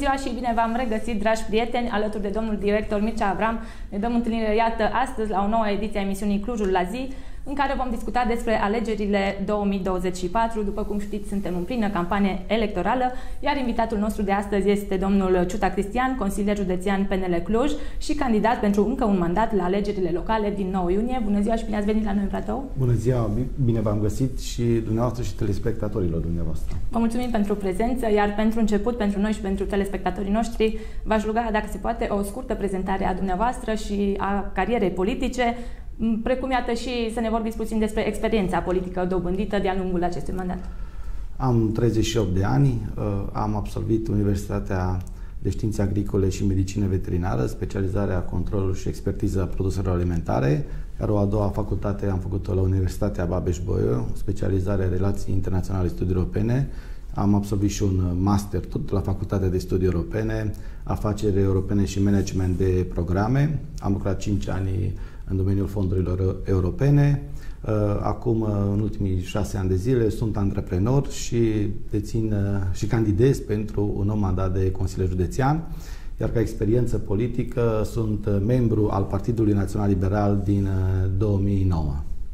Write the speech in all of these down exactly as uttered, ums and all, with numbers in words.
ziua și bine v-am regăsit, dragi prieteni, alături de domnul director Mircea Avram. Ne dăm întâlnire, iată, astăzi la o nouă ediție a emisiunii Clujul la zi, în care vom discuta despre alegerile două mii douăzeci și patru. După cum știți, suntem în plină campanie electorală, iar invitatul nostru de astăzi este domnul Ciuta Cristian, consilier județean P N L Cluj și candidat pentru încă un mandat la alegerile locale din nouă iunie. Bună ziua și bine ați venit la noi în platou! Bună ziua, bine v-am găsit și dumneavoastră și telespectatorilor dumneavoastră. Vă mulțumim pentru prezență, iar pentru început, pentru noi și pentru telespectatorii noștri, v-aș ruga, dacă se poate, o scurtă prezentare a dumneavoastră și a carierei politice, precum, iată, și să ne vorbiți puțin despre experiența politică dobândită de-a lungul acestui mandat. Am treizeci și opt de ani, am absolvit Universitatea de Științe Agricole și Medicină Veterinară, specializarea controlul și expertiza produselor alimentare, iar o a doua facultate am făcut-o la Universitatea Babeș-Bolyai, specializarea Relații Internaționale Studii Europene. Am absolvit și un master tot la Facultatea de Studii Europene, Afaceri Europene și Management de Programe. Am lucrat cinci ani în domeniul fondurilor europene. Acum, în ultimii șase ani de zile, sunt antreprenor și dețin și candidez pentru un nou mandat de consilier județean, iar ca experiență politică sunt membru al Partidului Național Liberal din două mii nouă.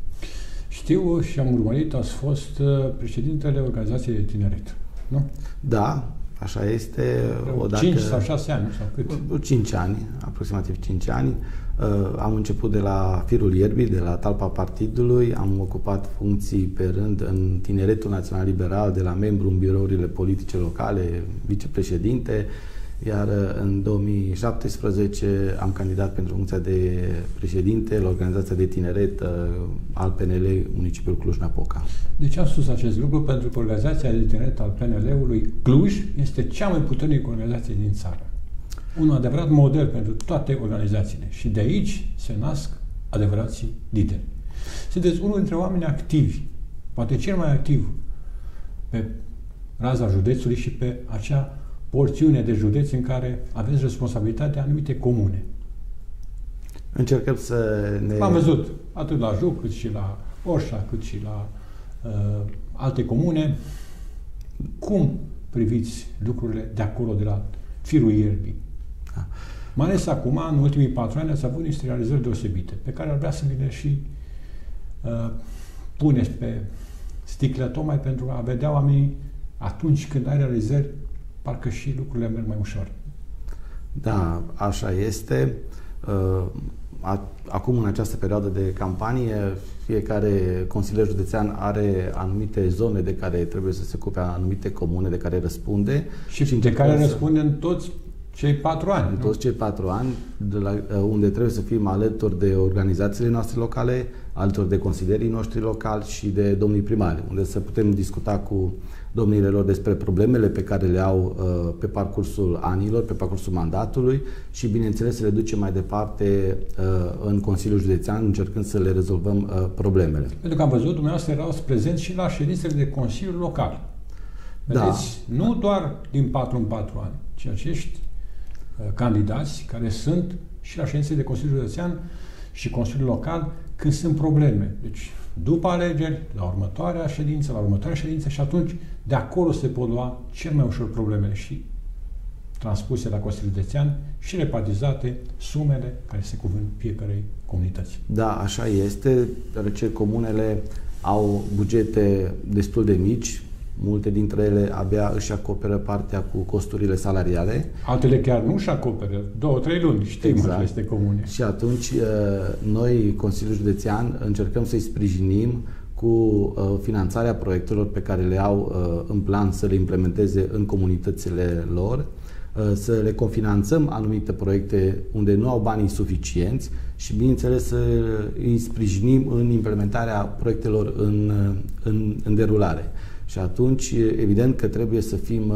Știu și am urmărit, ați fost președintele Organizației de Tineret, nu? Da, așa este. Odată, cinci sau șase ani, sau cât? cinci ani, aproximativ cinci ani. Am început de la firul ierbii, de la talpa partidului, am ocupat funcții pe rând în Tineretul Național Liberal, de la membru în birourile politice locale, vicepreședinte, iar în două mii șaptesprezece am candidat pentru funcția de președinte la Organizația de Tineret al P N L municipiul Cluj-Napoca. De ce am spus acest lucru? Pentru că Organizația de Tineret al P N L-ului Cluj este cea mai puternică organizație din țară. Un adevărat model pentru toate organizațiile. Și de aici se nasc adevărații lideri. Sunteți unul dintre oameni activi, poate cel mai activ pe raza județului și pe acea porțiune de județ în care aveți responsabilitatea anumite comune. Încercăm să ne... Am văzut, atât la Juc, cât și la Orșa, cât și la uh, alte comune. Cum priviți lucrurile de acolo, de la firul ierbii? Da. Mai ales acum, în ultimii patru ani, ați avut niște realizări deosebite, pe care ar vrea să vi le și uh, puneți pe sticlă, tocmai pentru a vedea oamenii atunci când ai realizări, parcă și lucrurile merg mai ușor. Da, așa este. Acum, în această perioadă de campanie, fiecare consilier județean are anumite zone de care trebuie să se ocupe, anumite comune de care răspunde. Și, și de care răspunde în toți cei patru ani. În toți cei patru ani, de la, unde trebuie să fim alături de organizațiile noastre locale, alături de consilierii noștri locali și de domnii primari, unde să putem discuta cu domnile lor despre problemele pe care le au uh, pe parcursul anilor, pe parcursul mandatului și, bineînțeles, să le ducem mai departe uh, în Consiliul Județean, încercând să le rezolvăm uh, problemele. Pentru că am văzut, dumneavoastră erați prezenți și la ședințele de Consiliul Local. Vedeți, da. Nu doar din patru în patru ani, ci acești uh, candidați care sunt și la ședințele de Consiliul Județean și Consiliul Local când sunt probleme. Deci, după alegeri, la următoarea ședință, la următoarea ședință și atunci de acolo se pot lua cel mai ușor problemele și transpuse la Consiliul Județean și repartizate sumele care se cuvânt fiecarei comunități. Da, așa este, deoarece comunele au bugete destul de mici, multe dintre ele abia își acoperă partea cu costurile salariale. Altele chiar nu își acoperă, două, trei luni, știm exact. Aceste comune. Și atunci noi, Consiliul Județean, încercăm să-i sprijinim cu finanțarea proiectelor pe care le au în plan să le implementeze în comunitățile lor, să le cofinanțăm anumite proiecte unde nu au banii suficienți și, bineînțeles, să îi sprijinim în implementarea proiectelor în, în, în derulare. Și atunci, evident că trebuie să fim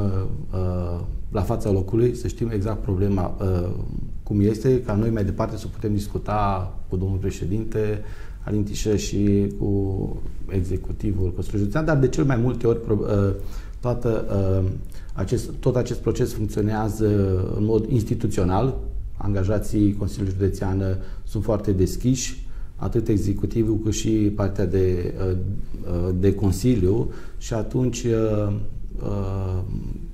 uh, la fața locului, să știm exact problema uh, cum este, ca noi mai departe să putem discuta cu domnul președinte Alintișă și cu executivul Consiliului Județean, dar de cel mai multe ori uh, toată, uh, acest, tot acest proces funcționează în mod instituțional. Angajații Consiliului Județean sunt foarte deschiși, atât executivul cât și partea de, de Consiliu și atunci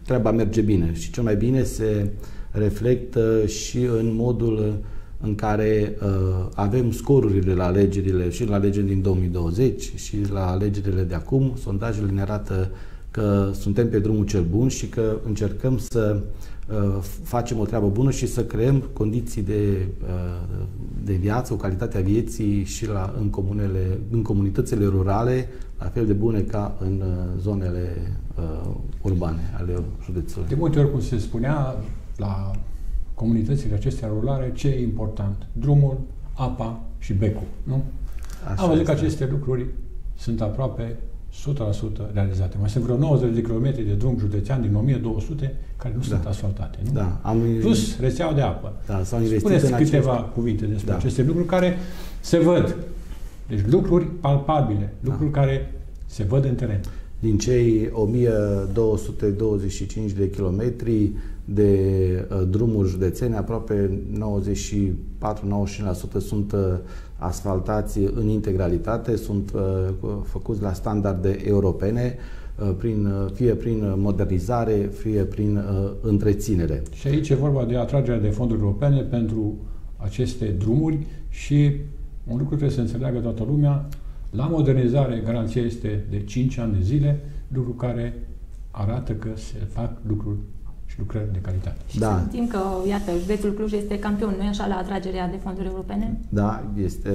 treaba merge bine și cel mai bine se reflectă și în modul în care uh, avem scorurile la alegerile și la alegerile din două mii douăzeci și la alegerile de acum. Sondajele ne arată că suntem pe drumul cel bun și că încercăm să uh, facem o treabă bună și să creăm condiții de, uh, de viață, o calitate a vieții și la, în, comunele, în comunitățile rurale, la fel de bune ca în uh, zonele uh, urbane ale județului. De multe ori, cum se spunea, la comunitățile acestea rurale, ce e important? Drumul, apa și becul, nu? Așa Am văzut că aceste lucruri sunt aproape o sută la sută realizate. Mai sunt vreo nouăzeci de kilometri de drum județean din o mie două sute care nu da. sunt asfaltate, nu? Da. Am... Plus rețeaua de apă. Da, s-au investit Spuneți în câteva aceste... cuvinte despre da. aceste lucruri care se văd. Deci lucruri palpabile, lucruri da. care se văd în teren. Din cei o mie două sute douăzeci și cinci de kilometri de uh, drumuri județene, aproape nouăzeci și patru la nouăzeci și cinci la sută sunt uh, asfaltați în integralitate, sunt uh, făcuți la standarde europene, uh, prin, uh, fie prin modernizare, fie prin uh, întreținere. Și aici e vorba de atragerea de fonduri europene pentru aceste drumuri și un lucru trebuie să înțeleagă toată lumea. La modernizare, garanția este de cinci ani de zile, lucru care arată că se fac lucruri și lucrări de calitate. Și da. să știm că, iată, județul Cluj este campion, nu e așa, la atragerea de fonduri europene? Da, este,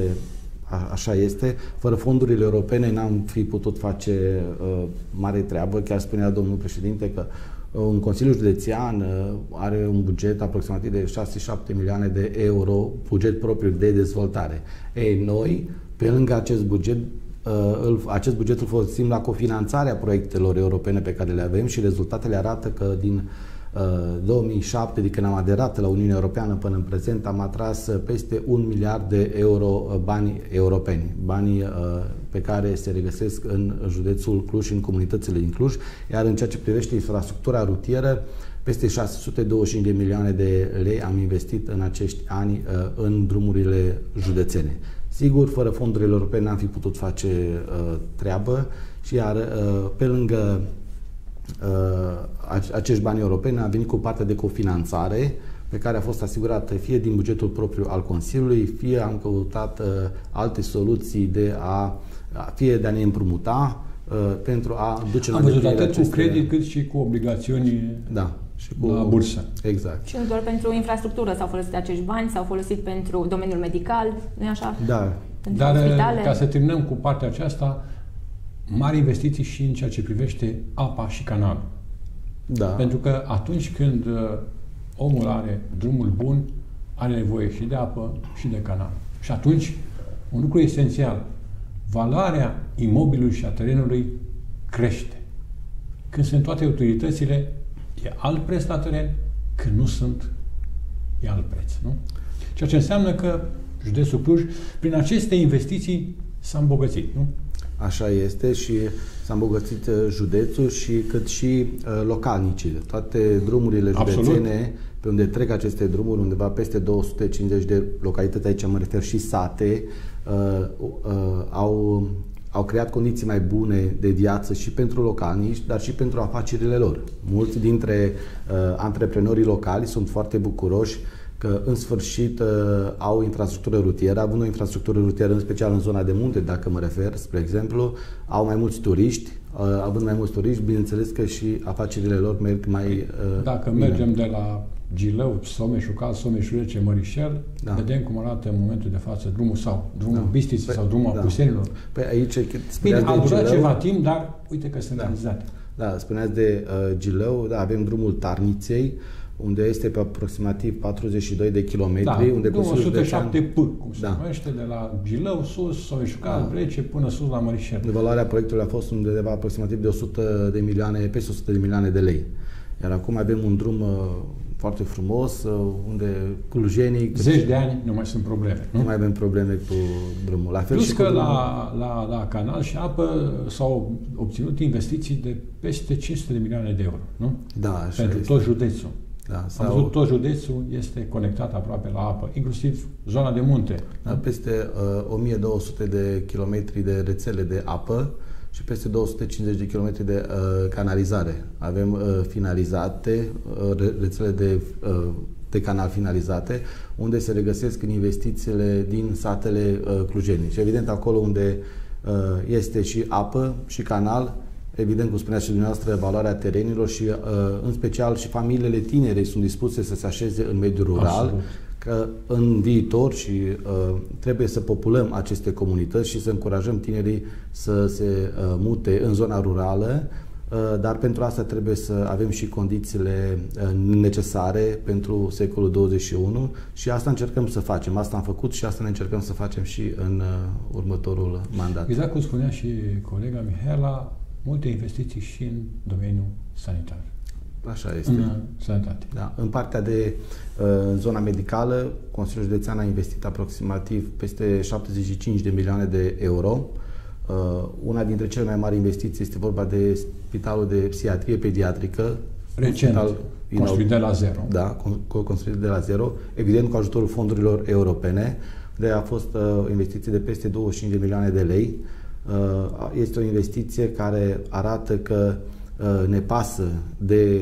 a, așa este. Fără fondurile europene n-am fi putut face uh, mare treabă. Chiar spunea domnul președinte că uh, un Consiliu Județean uh, are un buget aproximativ de șase șapte milioane de euro, buget propriu de dezvoltare. Ei, noi, pe lângă acest buget, uh, acest buget îl folosim la cofinanțarea proiectelor europene pe care le avem și rezultatele arată că din două mii șapte, de când am aderat la Uniunea Europeană până în prezent, am atras peste un miliard de euro bani europeni, banii pe care se regăsesc în județul Cluj și în comunitățile din Cluj, iar în ceea ce privește infrastructura rutieră, peste șase sute douăzeci și cinci de milioane de lei am investit în acești ani în drumurile județene. Sigur, fără fondurile europene n-am fi putut face treabă și iar pe lângă acești bani europeni a venit cu partea de cofinanțare pe care a fost asigurată fie din bugetul propriu al Consiliului, fie am căutat uh, alte soluții de a fie de a ne împrumuta uh, pentru a duce la îndeplinire aceste... Am văzut atât cu credit cât și cu obligațiuni da, și cu... la bursă. Exact. Și nu doar pentru infrastructură s-au folosit acești bani, s-au folosit pentru domeniul medical, nu e așa? Da. Pentru Dar spitale. Ca să terminăm cu partea aceasta, mari investiții și în ceea ce privește apa și canalul. Da. Pentru că atunci când uh, omul are drumul bun, are nevoie și de apă și de canal. Și atunci, un lucru esențial, valoarea imobilului și a terenului crește. Când sunt toate utilitățile, e alt preț la teren, când nu sunt, e alt preț. Nu? Ceea ce înseamnă că județul Cluj, prin aceste investiții, s-a îmbogățit. Nu? Așa este și s-a îmbogățit județul și cât și uh, localnicii. Toate drumurile județene, Absolut. Pe unde trec aceste drumuri, undeva peste două sute cincizeci de localități, aici mă refer și sate, uh, uh, au, au creat condiții mai bune de viață și pentru localnici, dar și pentru afacerile lor. Mulți dintre uh, antreprenorii locali sunt foarte bucuroși că în sfârșit uh, au infrastructură rutieră, având o infrastructură rutieră, în special în zona de munte, dacă mă refer, spre exemplu, au mai mulți turiști, uh, având mai mulți turiști, bineînțeles că și afacerile lor merg mai uh, Dacă bine. mergem de la Gilău, Someșul Cal, Someșul Rece, Mărișel, da. vedem cum arată în momentul de față drumul sau drumul da. Bistiții păi, sau drumul da. Apusenilor. Păi aici, bine, a durat ceva timp, dar uite că sunt da. realizate. Da, spuneați de uh, Gilău, da, avem drumul Tarniței, unde este pe aproximativ patruzeci și doi de kilometri. Da, unde o sută șapte P, cum se da. numește, de la Gilău, sus, Someșucal, da. Rece, până sus la Mărișel. De valoarea proiectului a fost undeva aproximativ de o sută de milioane, peste o sută de milioane de lei. Iar acum avem un drum uh, foarte frumos, uh, unde clujenii... Zeci de ani nu mai sunt probleme. Nu, nu mai avem probleme cu drumul. La fel Plus și că cu la, la, la canal și apă s-au obținut investiții de peste cinci sute de milioane de euro. Nu? Da, așa pentru este. tot județul. Da, sau... Am văzut, tot județul este conectat aproape la apă, inclusiv zona de munte. Da, peste uh, o mie două sute de kilometri de rețele de apă și peste două sute cincizeci de kilometri de uh, canalizare. Avem uh, finalizate uh, rețele de, uh, de canal finalizate, unde se regăsesc în investițiile din satele uh, clujene. Și evident acolo unde uh, este și apă și canal, evident, cum spunea și dumneavoastră, valoarea terenilor și uh, în special și familiile tinere sunt dispuse să se așeze în mediul rural. Absolut. Că în viitor și uh, trebuie să populăm aceste comunități și să încurajăm tinerii să se uh, mute în zona rurală, uh, dar pentru asta trebuie să avem și condițiile uh, necesare pentru secolul douăzeci și unu și asta încercăm să facem. Asta am făcut și asta ne încercăm să facem și în uh, următorul mandat. Exact cum spunea și colega Mihaela, multe investiții și în domeniul sanitar. Așa este. În sănătate. Da. În partea de în zona medicală, Consiliul Județean a investit aproximativ peste șaptezeci și cinci de milioane de euro. Una dintre cele mai mari investiții este vorba de Spitalul de Psihiatrie Pediatrică. Recent, construit de la zero. Da, construit de la zero. Evident, cu ajutorul fondurilor europene, de a fost o investiție de peste douăzeci și cinci de milioane de lei. Este o investiție care arată că ne pasă de,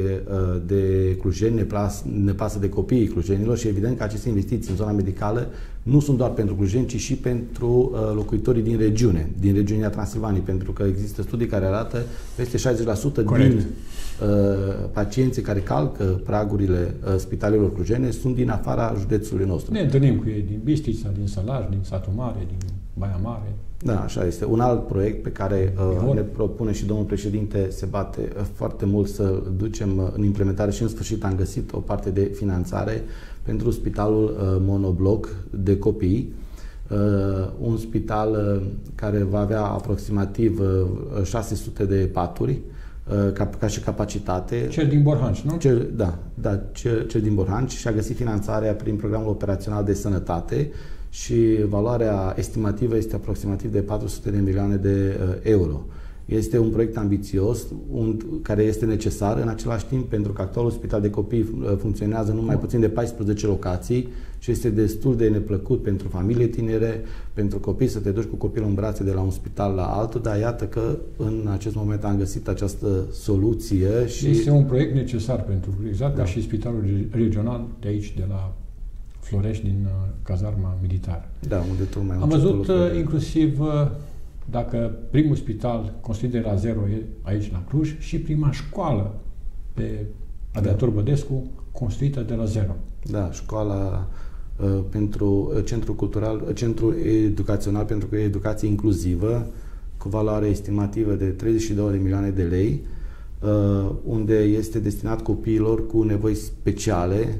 de clujeni, ne, plas, ne pasă de copiii clujenilor și evident că aceste investiții în zona medicală nu sunt doar pentru clujeni, ci și pentru locuitorii din regiune, din regiunea Transilvaniei, pentru că există studii care arată peste șaizeci la sută Corect. din uh, pacienții care calcă pragurile uh, spitalelor clujene sunt din afara județului nostru. Ne întâlnim cu ei din Bistrița, din Sălaj, din Satul Mare, din Baia Mare. Da, așa este. Un alt proiect pe care uh, ne propune și domnul președinte se bate uh, foarte mult să ducem uh, în implementare și în sfârșit am găsit o parte de finanțare pentru spitalul uh, monobloc de copii. Uh, un spital uh, care va avea aproximativ uh, șase sute de paturi uh, ca, ca și capacitate. Cel din Borhanci, nu? Cel, da, da cel, cel din Borhanci și a găsit finanțarea prin programul operațional de sănătate și valoarea estimativă este aproximativ de patru sute de milioane de uh, euro. Este un proiect ambițios, un, care este necesar în același timp, pentru că actualul spital de copii uh, funcționează în numai puțin de paisprezece locații și este destul de neplăcut pentru familii tinere, pentru copii, să te duci cu copilul în brațe de la un spital la altul, dar iată că în acest moment am găsit această soluție. Și este un proiect necesar pentru, exact da. ca și spitalul regional de aici, de la Florești, din uh, cazarma militară. Da, unde tu mai am văzut uh, inclusiv, uh, dacă primul spital construit de la zero e aici la Cluj și prima școală pe Aviator da. Bădescu construită de la zero. Da, școala uh, pentru uh, centru cultural, uh, centru educațional pentru educație inclusivă, cu valoare estimativă de treizeci și două de milioane de lei, uh, unde este destinat copiilor cu nevoi speciale,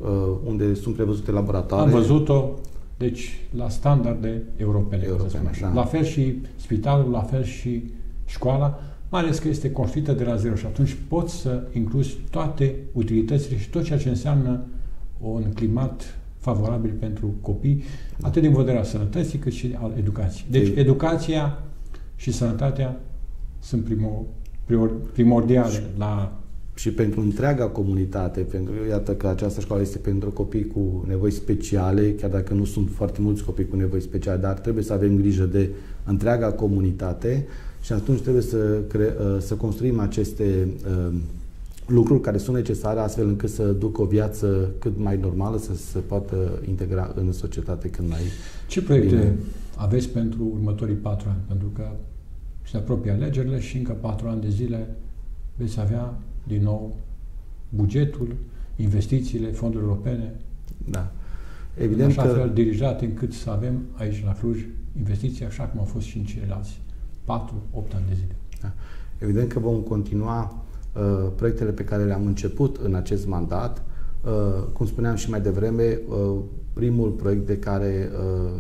unde sunt prevăzute laboratoare. Am văzut-o, deci, la standarde europene. europene da. La fel și spitalul, la fel și școala, mai ales că este construită de la zero și atunci poți să incluzi toate utilitățile și tot ceea ce înseamnă un climat favorabil pentru copii, da. atât din vederea sănătății, cât și al educației. Deci, de... educația și sănătatea sunt primo, primordiale și... la și pentru întreaga comunitate, pentru că iată că această școală este pentru copii cu nevoi speciale, chiar dacă nu sunt foarte mulți copii cu nevoi speciale, dar trebuie să avem grijă de întreaga comunitate și atunci trebuie să, cre să construim aceste uh, lucruri care sunt necesare astfel încât să ducă o viață cât mai normală, să se poată integra în societate cât mai Ce proiecte bine. aveți pentru următorii patru ani? Pentru că se apropie alegerile și încă patru ani de zile veți avea din nou bugetul, investițiile, fonduri europene. Da. Evident în așa că... fel dirijate încât să avem aici la Cluj investiții așa cum au fost și în ceilalți patru opt ani de zile. Da. Evident că vom continua uh, proiectele pe care le-am început în acest mandat. Uh, cum spuneam și mai devreme, uh, primul proiect de care uh,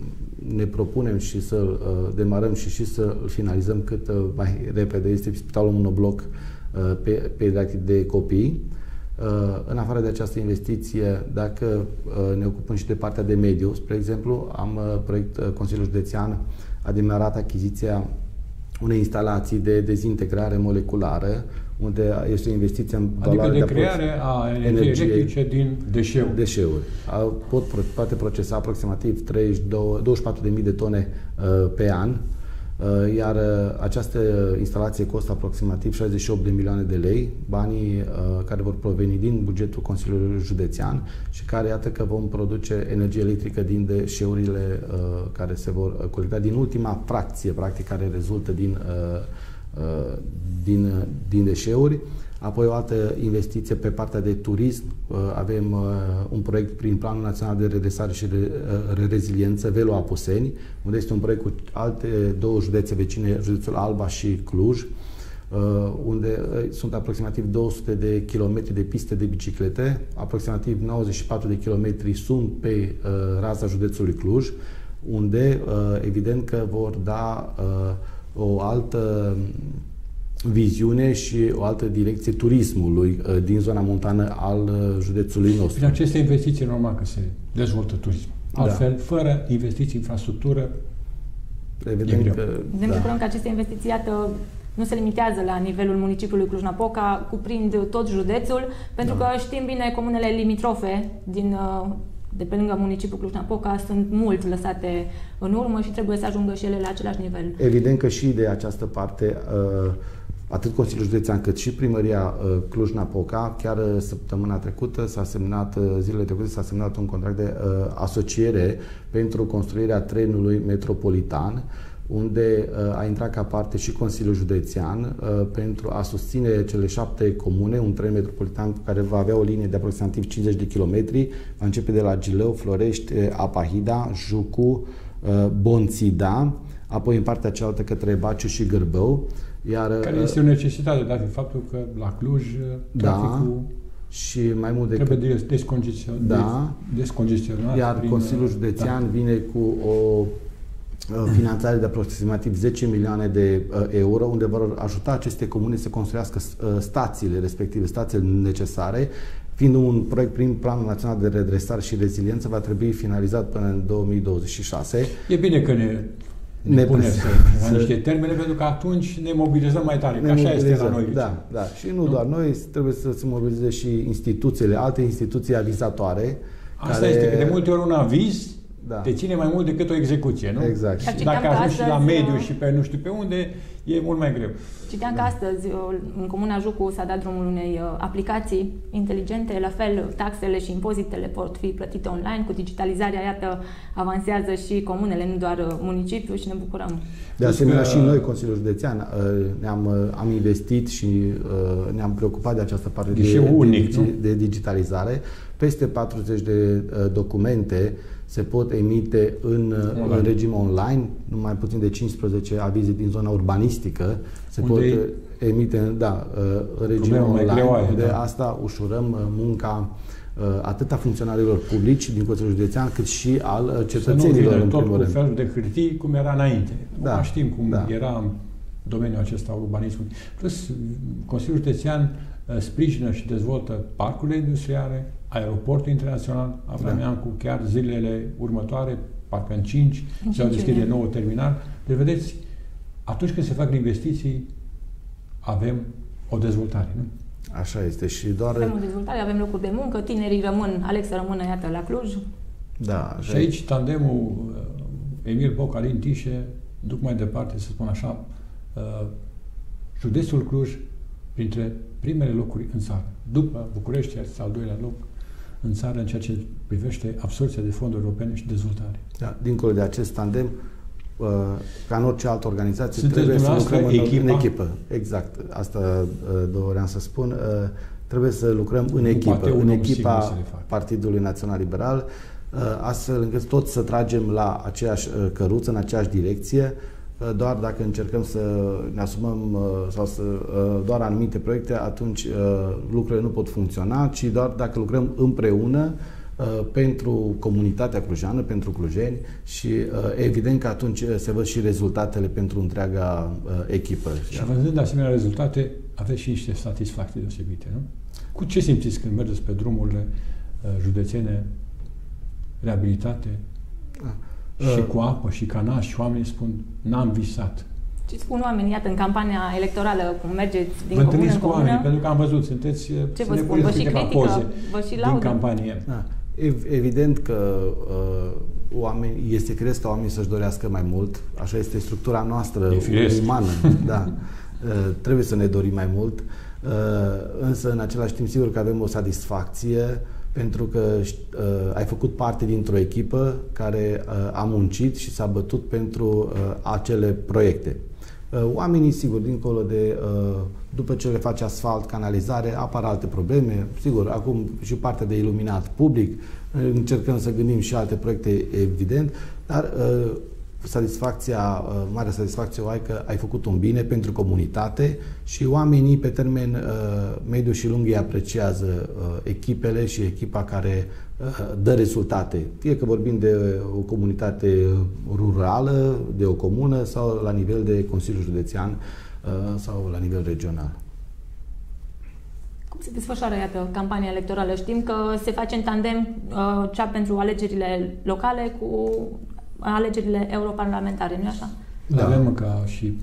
ne propunem și să-l uh, demarăm și, și să-l finalizăm cât uh, mai repede este Spitalul monobloc pediatric de copii. În afară de această investiție, dacă ne ocupăm și de partea de mediu, spre exemplu, am proiect, Consiliul Județean a demarat achiziția unei instalații de dezintegrare moleculară, unde este o investiție în valoare adică de, de creare a energiei electrice din deșeuri. deșeuri. Pot, poate procesa aproximativ treizeci, douăzeci și patru de mii de tone uh, pe an. Iar această instalație costă aproximativ șaizeci și opt de milioane de lei, banii care vor proveni din bugetul Consiliului Județean și care, iată că vom produce energie electrică din deșeurile care se vor colecta, din ultima fracție, practic, care rezultă din, din, din deșeuri. Apoi o altă investiție pe partea de turism. Avem un proiect prin Planul Național de Redresare și Reziliență, Velo Apuseni, unde este un proiect cu alte două județe vecine, județul Alba și Cluj, unde sunt aproximativ două sute de kilometri de piste de biciclete, aproximativ nouăzeci și patru de kilometri sunt pe raza județului Cluj, unde evident că vor da o altă viziune și o altă direcție turismului din zona montană al județului nostru. Prin aceste investiții, normal că se dezvoltă turism. Altfel, da. Fără investiții în infrastructură, evident că, ne bucurăm da. că aceste investiții, iată, nu se limitează la nivelul municipiului Cluj-Napoca, cuprind tot județul, pentru da. că știm bine, comunele limitrofe din, de pe lângă municipiul Cluj-Napoca sunt mult lăsate în urmă și trebuie să ajungă și ele la același nivel. Evident că și de această parte atât Consiliul Județean cât și Primăria Cluj-Napoca, chiar săptămâna trecută s-a semnat, zilele trecute s-a semnat un contract de uh, asociere pentru construirea trenului metropolitan, unde uh, a intrat ca parte și Consiliul Județean uh, pentru a susține cele șapte comune, un tren metropolitan care va avea o linie de aproximativ cincizeci de kilometri, va începe de la Gilău, Florești, Apahida, Jucu, uh, Bonțida, apoi în partea cealaltă către Baciu și Gârbău. Iar, care este o necesitate, dat fiind faptul că la Cluj traficul da, și mai mult decât trebuie descongestionat. Da, descongestionat iar prin, Consiliul Județean da. vine cu o finanțare de aproximativ zece milioane de euro, unde vor ajuta aceste comune să construiască stațiile respective, stațiile necesare. Fiind un proiect prin Planul Național de Redresare și Reziliență, va trebui finalizat până în două mii douăzeci și șase. E bine că ne ne, ne punem să niște termene, pentru că atunci ne mobilizăm mai tare, că așa este la noi. Da, da. Și nu, nu doar noi, trebuie să se mobilizeze și instituțiile, alte instituții avizatoare. Asta care... este, că de multe ori un aviz da. te ține mai mult decât o execuție, nu? Exact. Și dacă ajungi și la mediu și pe nu știu pe unde, e mult mai greu. Citeam că astăzi în Comuna Jucu s-a dat drumul unei aplicații inteligente, la fel taxele și impozitele pot fi plătite online, cu digitalizarea, iată, avansează și comunele, nu doar municipiul, și ne bucurăm. De asemenea, că... și noi, Consiliul Județean, ne-am am investit și ne-am preocupat de această parte de, unic, de, de digitalizare. Peste patruzeci de documente se pot emite în, în regim online, numai puțin de cincisprezece avize din zona urbanistică se unde pot emite da, în regim online, greoaie, unde da. asta ușurăm munca atât a funcționarilor publici din Consiliul Județean, cât și al cetățenilor, în primul rând. Tot cu fel de hârtii cum era înainte. Da, știm cum da. era în domeniul acesta urbanismului. Plus, Consiliul Județean sprijină și dezvoltă parcurile industriale, aeroportul internațional, Avrameancu, da. chiar zilele următoare, parcă în cinci, se va deschide nouă terminal. Deci, vedeți, atunci când se fac investiții, avem o dezvoltare, nu? Așa este. Și doar... Avem o dezvoltare, avem locuri de muncă, tinerii rămân, aleg să rămână, iată, la Cluj. Da. Și aici tandemul Emil Boc, Alin Tișe duc mai departe, să spun așa, județul Cluj printre primele locuri în țară. După București, este al doilea loc în țară în ceea ce privește absorbția de fonduri europene și dezvoltare. Da, dincolo de acest tandem, ca în orice altă organizație, sunteți trebuie să lucrăm echipa? în echipă. Exact. Asta doream să spun. Trebuie să lucrăm în echipă, în echipa Partidului Național Liberal, astfel încât toți să tragem la aceeași căruță, în aceeași direcție. Doar dacă încercăm să ne asumăm sau să doar anumite proiecte, atunci lucrurile nu pot funcționa, ci doar dacă lucrăm împreună pentru comunitatea clujană, pentru clujeni, și evident că atunci se văd și rezultatele pentru întreaga echipă. Și văzând asemenea rezultate, aveți și niște satisfacții deosebite, nu? Cu ce simțiți când mergeți pe drumurile județene reabilitate? Da. Și cu apă și canal, și oamenii spun, n-am visat. Ce spun oamenii, iată, în campania electorală, cum mergeți din vă comună în cu oamenii, pentru că am văzut, sunteți, ce vă spun, vă și critică, vă și laudă. Din campanie. Da. Evident că uh, oameni, este cresc ca oamenii să-și dorească mai mult, așa este structura noastră umană, da. Trebuie să ne dorim mai mult, însă în același timp sigur că avem o satisfacție pentru că ai făcut parte dintr-o echipă care a muncit și s-a bătut pentru acele proiecte. Oamenii, sigur, dincolo de, după ce le faci asfalt, canalizare, apar alte probleme, sigur, acum și partea de iluminat public, încercăm să gândim și alte proiecte, evident, dar satisfacția, mare satisfacție o ai că ai făcut un bine pentru comunitate și oamenii pe termen mediu și lung îi apreciază echipele și echipa care dă rezultate. Fie că vorbim de o comunitate rurală, de o comună sau la nivel de Consiliu Județean sau la nivel regional. Cum se desfășoară, iată, campania electorală? Știm că se face în tandem cea pentru alegerile locale cu alegerile europarlamentare, nu-i așa? Da. Avem ca și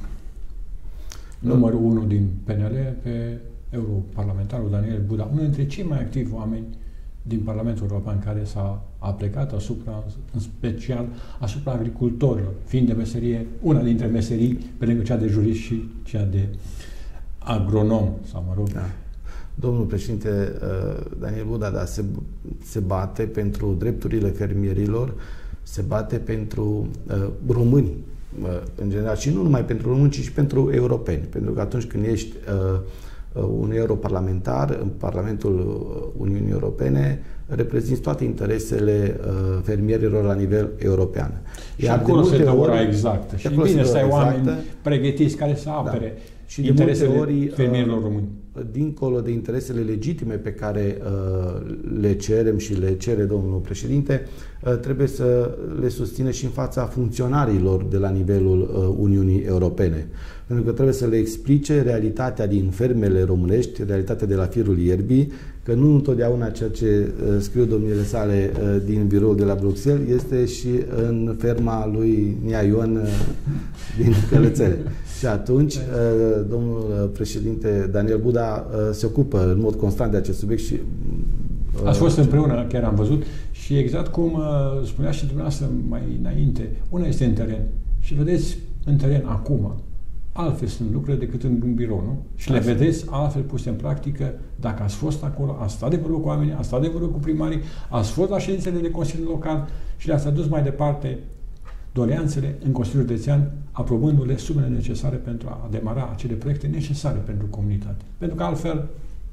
numărul unu din P N L pe europarlamentarul Daniel Buda, unul dintre cei mai activi oameni din Parlamentul European care s-a aplicat asupra, în special asupra agricultorilor, fiind de meserie, una dintre meserii, pe lângă cea de jurist și cea de agronom, sau mă rog. Da. Domnul președinte Daniel Buda, da, se, se bate pentru drepturile fermierilor, se bate pentru uh, români, uh, în general, și nu numai pentru români, ci și pentru europeni. Pentru că atunci când ești uh, un europarlamentar în Parlamentul Uniunii Europene, reprezinți toate interesele uh, fermierilor la nivel european. Și Iar acolo se dă ora exactă. Și bine să ai oameni pregătiți care să apere da. și interesele ori, fermierilor români. Dincolo de interesele legitime pe care uh, le cerem și le cere domnul președinte, uh, trebuie să le susține și în fața funcționarilor de la nivelul uh, Uniunii Europene. Pentru că trebuie să le explice realitatea din fermele românești, realitatea de la firul ierbii, că nu întotdeauna ceea ce uh, scriu domnile sale uh, din biroul de la Bruxelles este și în ferma lui Nia Ion uh, din Călățele. Și atunci, uh, domnul președinte Daniel Buda uh, se ocupă în mod constant de acest subiect și... Uh, Ați fost împreună, chiar am văzut, și exact cum uh, spunea și dumneavoastră mai înainte, una este în teren. Și vedeți, în teren, acum, altfel sunt lucrurile decât în un birou, nu? Și Așa. le vedeți altfel puse în practică dacă ați fost acolo, ați stat de vorbă cu oamenii, ați stat de vorbă cu primarii, ați fost la ședințele de Consiliul Local și le-ați adus mai departe doleanțele în Consiliul Județean, aprobându-le sumele necesare pentru a demara acele proiecte necesare pentru comunitate. Pentru că altfel,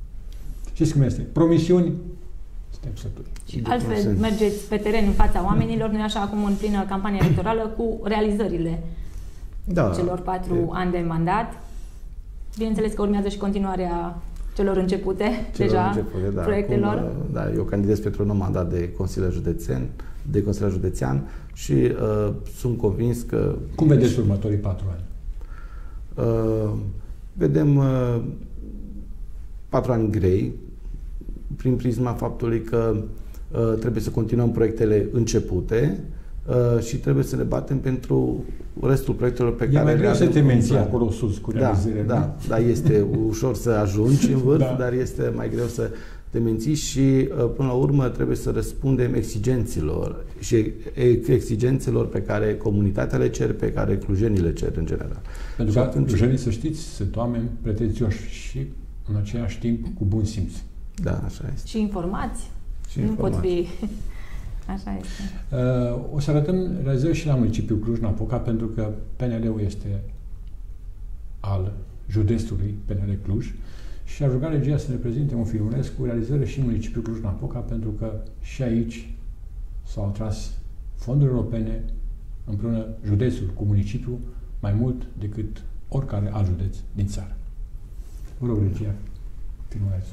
știți cum este? Promisiuni, suntem sături. Și altfel mergeți pe teren în fața oamenilor, nu-i așa, acum în plină campanie electorală, cu realizările da, celor patru e... ani de mandat. Bineînțeles că urmează și continuarea celor începute, celor deja, începute, da. proiectelor. Acum, da, eu candidez pentru un nou mandat de Consilier Județean, de Consilier Județean și uh, sunt convins că... Cum vedeți următorii patru ani? Uh, vedem uh, patru ani grei, prin prisma faptului că uh, trebuie să continuăm proiectele începute uh, și trebuie să ne batem pentru restul proiectelor pe e care le avem. E mai greu să te menții acolo sus cu realizările. Da, da, da, este ușor să ajungi în vârf, da. dar este mai greu să te menții și până la urmă trebuie să răspundem exigențelor și exigențelor pe care comunitatea le cer, pe care clujenii le cer în general. Pentru că atunci... clujenii, să știți, sunt oameni pretențioși și în același timp cu bun simț. Da, așa este. Și informați. Și nu informați. pot fi... Așa este. Uh, o să arătăm realizări și la municipiul Cluj-Napoca, pentru că P N L-ul este al județului P N L Cluj și a rugat regia să ne prezinte un filmuleț cu realizări și în municipiul Cluj-Napoca, pentru că și aici s-au atras fonduri europene împreună județul cu municipiul mai mult decât oricare alt județ din țară. Vă rog, regia, filmulețul.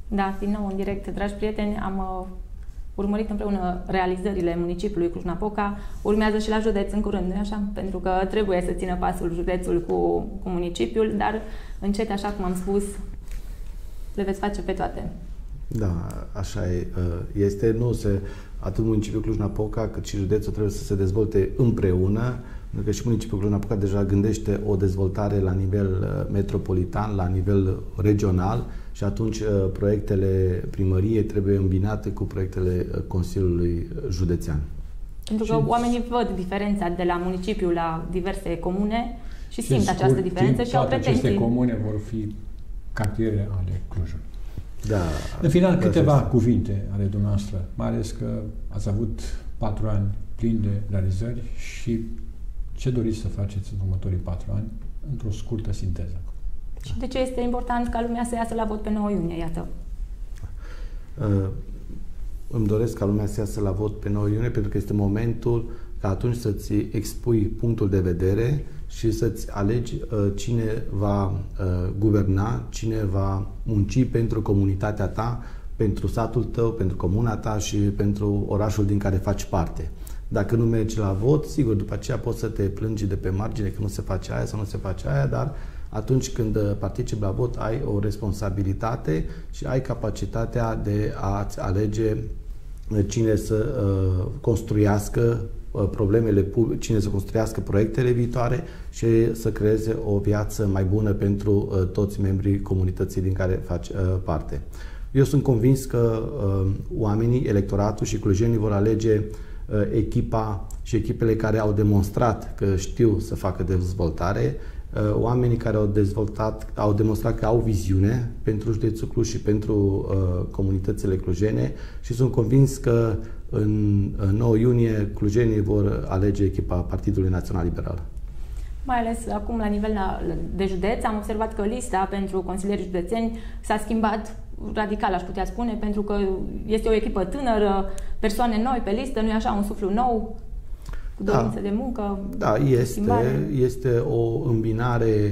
Da, din nou în direct, dragi prieteni, am uh, urmărit împreună realizările municipiului Cluj-Napoca. Urmează și la județ în curând, nu-i așa? Pentru că trebuie să țină pasul județul cu, cu municipiul, dar încet, așa cum am spus, le veți face pe toate. Da, așa e. Este, nu se, atât municipiul Cluj-Napoca cât și județul trebuie să se dezvolte împreună, pentru că și municipiul Cluj-Napoca deja gândește o dezvoltare la nivel metropolitan, la nivel regional și atunci proiectele primăriei trebuie îmbinate cu proiectele Consiliului Județean. Pentru că oamenii văd diferența de la municipiu la diverse comune și simt această diferență și au pretenții. Aceste comune vor fi cartiere ale Clujului. Da, în final, câteva așa. cuvinte ale dumneavoastră, mai ales că ați avut patru ani plini de realizări și ce doriți să faceți în următorii patru ani, într-o scurtă sinteză. Și de ce este important ca lumea să iasă la vot pe nouă iunie, iată? Uh, îmi doresc ca lumea să iasă la vot pe nouă iunie pentru că este momentul ca atunci să-ți expui punctul de vedere și să-ți alegi uh, cine va uh, guverna, cine va munci pentru comunitatea ta, pentru satul tău, pentru comuna ta și pentru orașul din care faci parte. Dacă nu mergi la vot, sigur, după aceea poți să te plângi de pe margine că nu se face aia sau nu se face aia, dar atunci când participi la vot ai o responsabilitate și ai capacitatea de a-ți alege cine să uh, construiască problemele, cine să construiască proiectele viitoare și să creeze o viață mai bună pentru uh, toți membrii comunității din care faci uh, parte. Eu sunt convins că uh, oamenii, electoratul și clujenii vor alege uh, echipa și echipele care au demonstrat că știu să facă dezvoltare, uh, oamenii care au dezvoltat, au demonstrat că au viziune pentru județul Cluj și pentru uh, comunitățile clujene și sunt convins că în nouă iunie clujenii vor alege echipa Partidului Național Liberal. Mai ales acum la nivel de județ am observat că lista pentru consilierii județeni s-a schimbat radical, aș putea spune, pentru că este o echipă tânără, persoane noi pe listă, nu e așa, un suflu nou, cu dorință da. de muncă. Da, este, este o îmbinare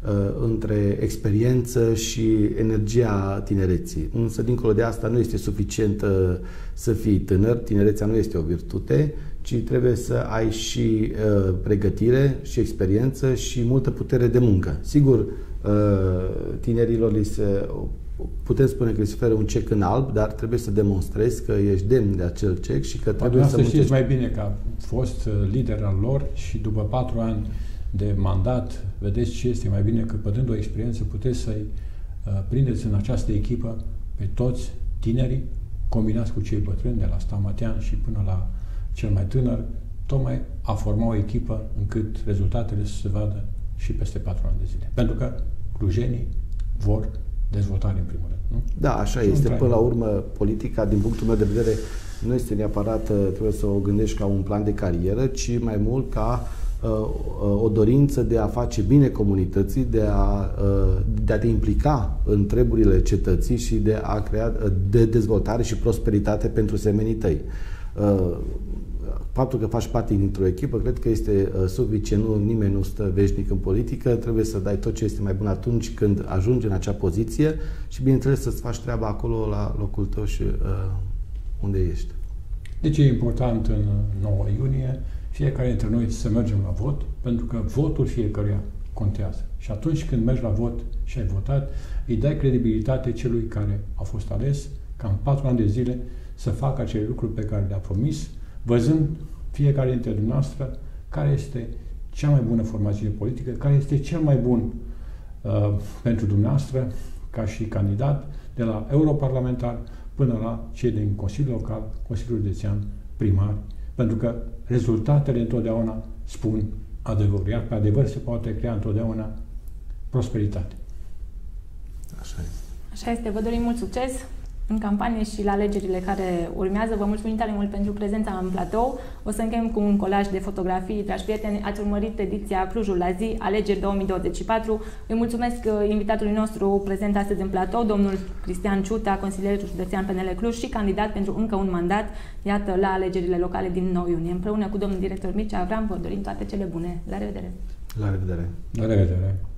între experiență și energia tinereții. Însă, dincolo de asta, nu este suficient să fii tânăr, tinerețea nu este o virtute, ci trebuie să ai și uh, pregătire și experiență și multă putere de muncă. Sigur, uh, tinerilor li se, putem spune că li se oferă un cec în alb, dar trebuie să demonstrezi că ești demn de acel cec și că trebuie să muncești. Știți mai bine că a fost lider al lor și după patru ani de mandat, vedeți ce este mai bine că pădând o experiență puteți să-i uh, prindeți în această echipă pe toți tinerii, combinați cu cei bătrâni, de la Stamatian și până la cel mai tânăr, tocmai a forma o echipă încât rezultatele să se vadă și peste patru ani de zile. Pentru că clujenii vor dezvoltare în primul rând, nu? Da, așa și este. Până la urmă, politica, din punctul meu de vedere, nu este neapărat, trebuie să o gândești ca un plan de carieră, ci mai mult ca o dorință de a face bine comunității, de a, de a te implica în treburile cetății și de a crea de dezvoltare și prosperitate pentru semenii tăi. Faptul că faci parte dintr-o echipă, cred că este suficient. Nu, nimeni nu stă veșnic în politică, trebuie să dai tot ce este mai bun atunci când ajungi în acea poziție și, bineînțeles, să-ți faci treaba acolo, la locul tău și uh, unde ești. Deci e important în nouă iunie fiecare dintre noi să mergem la vot, pentru că votul fiecăruia contează. Și atunci când mergi la vot și ai votat, îi dai credibilitate celui care a fost ales, ca în patru ani de zile să facă acele lucruri pe care le-a promis, văzând fiecare dintre dumneavoastră care este cea mai bună formație politică, care este cel mai bun uh, pentru dumneavoastră ca și candidat, de la europarlamentar până la cei din Consiliul Local, Consiliul Județean, primari, pentru că rezultatele întotdeauna spun adevărul, iar pe adevăr se poate crea întotdeauna prosperitate. Așa este. Așa este. Vă dorim mult succes în campanie și la alegerile care urmează. Vă mulțumim tare mult pentru prezența în platou. O să încheiem cu un colaj de fotografii. Dragi prieteni, ați urmărit ediția Clujul la zi, alegeri două mii douăzeci și patru. Îi mulțumesc invitatului nostru prezent astăzi în platou, domnul Cristian Ciuta, consilier județean P N L Cluj și candidat pentru încă un mandat, iată, la alegerile locale din nouă iunie. Împreună cu domnul director Mircea Avram, vă dorim toate cele bune. La revedere! La revedere! La revedere!